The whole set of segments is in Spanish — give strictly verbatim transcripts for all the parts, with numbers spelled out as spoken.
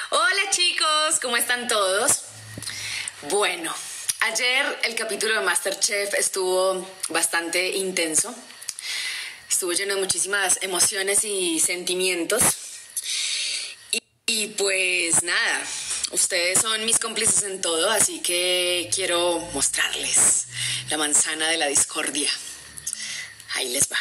Hola chicos, ¿cómo están todos? Bueno, ayer el capítulo de MasterChef estuvo bastante intenso. Estuvo lleno de muchísimas emociones y sentimientos. Y, y pues nada, ustedes son mis cómplices en todo, así que quiero mostrarles la manzana de la discordia. Ahí les va.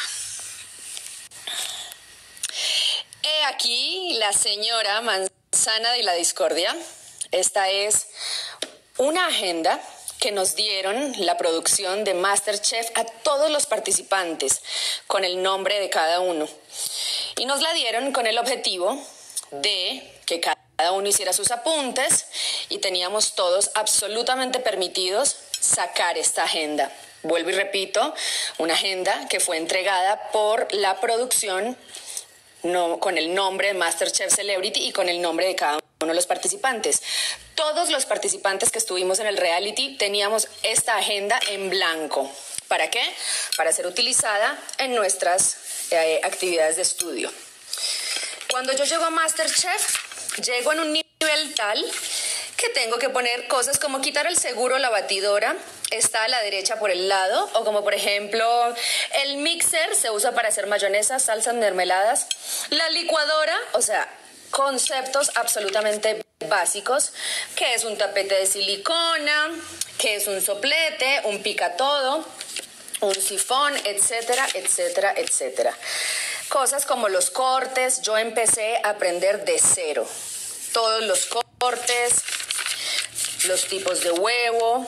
He aquí la señora manzana de la discordia. Esta es una agenda que nos dieron la producción de MasterChef a todos los participantes con el nombre de cada uno. Y nos la dieron con el objetivo de que cada uno hiciera sus apuntes y teníamos todos absolutamente permitidos sacar esta agenda. Vuelvo y repito, una agenda que fue entregada por la producción no, con el nombre de MasterChef Celebrity y con el nombre de cada uno de los participantes. Todos los participantes que estuvimos en el reality teníamos esta agenda en blanco. ¿Para qué? Para ser utilizada en nuestras eh, actividades de estudio. Cuando yo llego a MasterChef, llego en un nivel tal que tengo que poner cosas como quitar el seguro, la batidora, está a la derecha por el lado, o como por ejemplo el mixer se usa para hacer mayonesa, salsas, mermeladas, la licuadora, o sea, conceptos absolutamente básicos, que es un tapete de silicona, que es un soplete, un picatodo, un sifón, etcétera, etcétera, etcétera. Cosas como los cortes, yo empecé a aprender de cero. Todos los cortes, los tipos de huevo.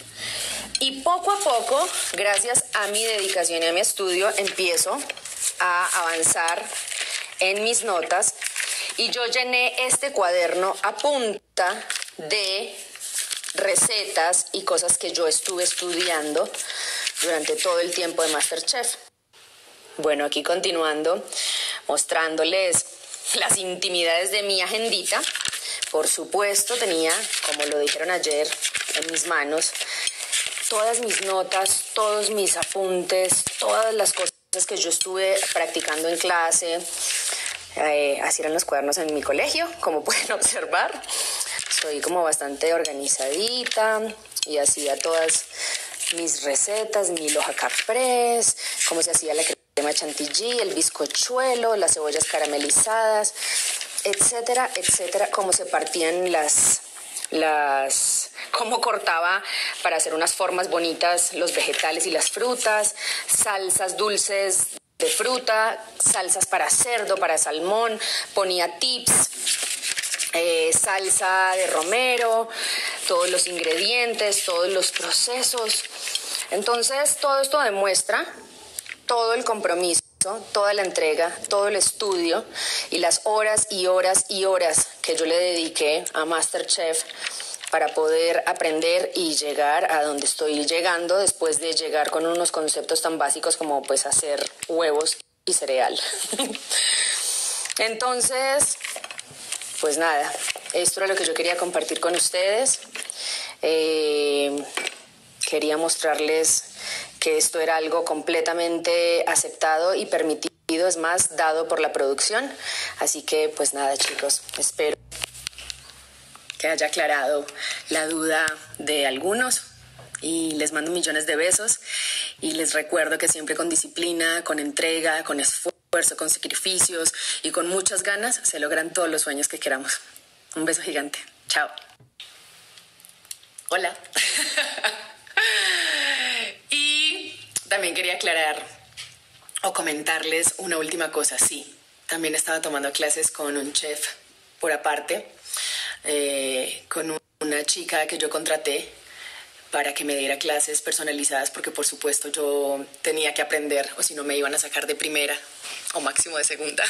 Y poco a poco, gracias a mi dedicación y a mi estudio, empiezo a avanzar en mis notas. Y yo llené este cuaderno a punta de recetas y cosas que yo estuve estudiando durante todo el tiempo de MasterChef. Bueno, aquí continuando, mostrándoles las intimidades de mi agendita. Por supuesto, tenía, como lo dijeron ayer, en mis manos, todas mis notas, todos mis apuntes, todas las cosas que yo estuve practicando en clase. Eh, así eran los cuadernos en mi colegio, como pueden observar. Soy como bastante organizadita y hacía todas mis recetas, mi loja caprés, cómo se hacía la crema chantilly, el bizcochuelo, las cebollas caramelizadas, etcétera, etcétera, cómo se partían las, las, cómo cortaba para hacer unas formas bonitas los vegetales y las frutas, salsas dulces de fruta, salsas para cerdo, para salmón, ponía tips, eh, salsa de romero, todos los ingredientes, todos los procesos. Entonces, todo esto demuestra todo el compromiso, toda la entrega, todo el estudio y las horas y horas y horas que yo le dediqué a MasterChef para poder aprender y llegar a donde estoy llegando después de llegar con unos conceptos tan básicos como pues hacer huevos y cereal. Entonces, pues nada, esto era lo que yo quería compartir con ustedes. Eh, quería mostrarles que esto era algo completamente aceptado y permitido, es más, dado por la producción. Así que, pues nada, chicos, espero que haya aclarado la duda de algunos y les mando millones de besos y les recuerdo que siempre con disciplina, con entrega, con esfuerzo, con sacrificios y con muchas ganas se logran todos los sueños que queramos. Un beso gigante. Chao. Hola. Y también quería aclarar o comentarles una última cosa. Sí, también estaba tomando clases con un chef por aparte, eh, con una chica que yo contraté para que me diera clases personalizadas, porque por supuesto yo tenía que aprender o si no me iban a sacar de primera o máximo de segunda.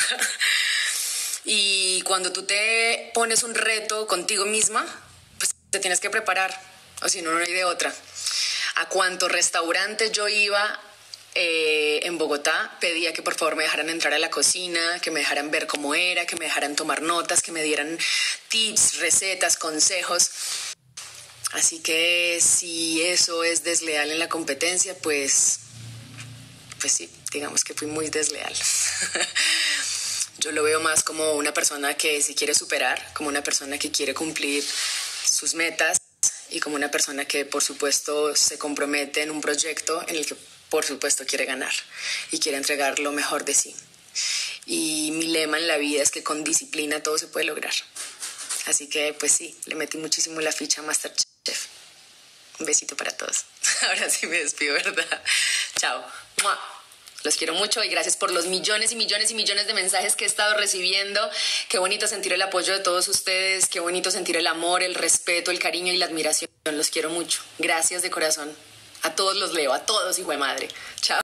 Y cuando tú te pones un reto contigo misma, pues te tienes que preparar, o si no, no hay de otra. A cuántos restaurantes yo iba eh, en Bogotá, pedía que por favor me dejaran entrar a la cocina, que me dejaran ver cómo era, que me dejaran tomar notas, que me dieran tips, recetas, consejos. Así que si eso es desleal en la competencia, pues, pues sí, digamos que fui muy desleal. Yo lo veo más como una persona que se quiere superar, como una persona que quiere cumplir sus metas y como una persona que, por supuesto, se compromete en un proyecto en el que, por supuesto, quiere ganar y quiere entregar lo mejor de sí. Y mi lema en la vida es que con disciplina todo se puede lograr. Así que, pues sí, le metí muchísimo la ficha a MasterChef. Un besito para todos. Ahora sí me despido, ¿verdad? Chao. ¡Mua! Los quiero mucho y gracias por los millones y millones y millones de mensajes que he estado recibiendo. Qué bonito sentir el apoyo de todos ustedes. Qué bonito sentir el amor, el respeto, el cariño y la admiración. Los quiero mucho. Gracias de corazón. A todos los leo, a todos, hijo de madre. Chao.